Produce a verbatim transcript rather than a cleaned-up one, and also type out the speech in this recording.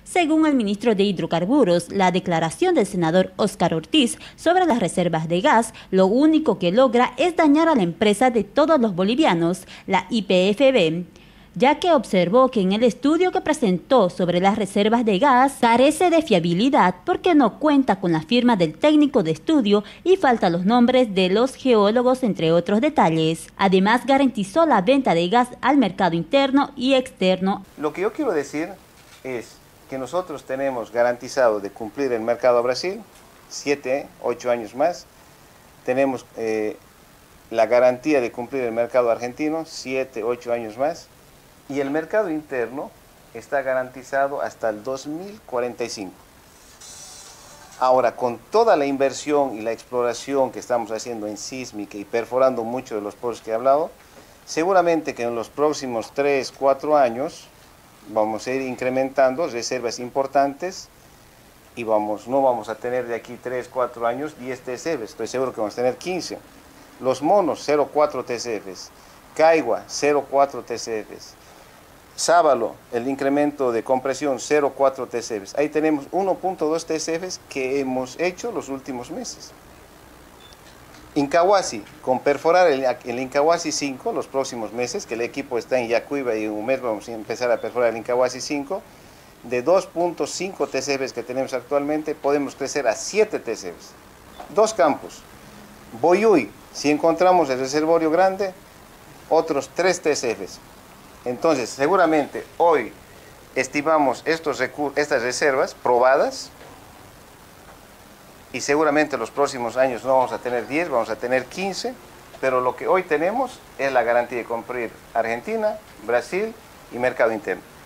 Según el ministro de Hidrocarburos, la declaración del senador Óscar Ortiz sobre las reservas de gas, lo único que logra es dañar a la empresa de todos los bolivianos, la Y P F B, ya que observó que en el estudio que presentó sobre las reservas de gas carece de fiabilidad porque no cuenta con la firma del técnico de estudio y faltan los nombres de los geólogos, entre otros detalles. Además, garantizó la venta de gas al mercado interno y externo. Lo que yo quiero decir es que nosotros tenemos garantizado de cumplir el mercado a Brasil, siete, ocho años más. Tenemos eh, la garantía de cumplir el mercado argentino, siete, ocho años más. Y el mercado interno está garantizado hasta el dos mil cuarenta y cinco. Ahora, con toda la inversión y la exploración que estamos haciendo en sísmica y perforando muchos de los pozos que he hablado, seguramente que en los próximos tres, cuatro años vamos a ir incrementando reservas importantes y vamos, no vamos a tener de aquí tres, cuatro años diez T C Fs, estoy seguro que vamos a tener quince. Los monos, cero punto cuatro T C Fs. Caigua, cero punto cuatro T C Fs. Sábalo, el incremento de compresión, cero punto cuatro T C Fs. Ahí tenemos uno punto dos T C Fs que hemos hecho los últimos meses. Incahuasi, con perforar el, el Incahuasi cinco los próximos meses, que el equipo está en Yacuiba y en un mes vamos a empezar a perforar el Incahuasi cinco, de dos punto cinco T C Fs que tenemos actualmente, podemos crecer a siete T C Fs. Dos campos. Boyuy, si encontramos el reservorio grande, otros tres T C Fs. Entonces, seguramente hoy estimamos estos estas reservas probadas y seguramente los próximos años no vamos a tener diez, vamos a tener quince, pero lo que hoy tenemos es la garantía de cumplir Argentina, Brasil y mercado interno.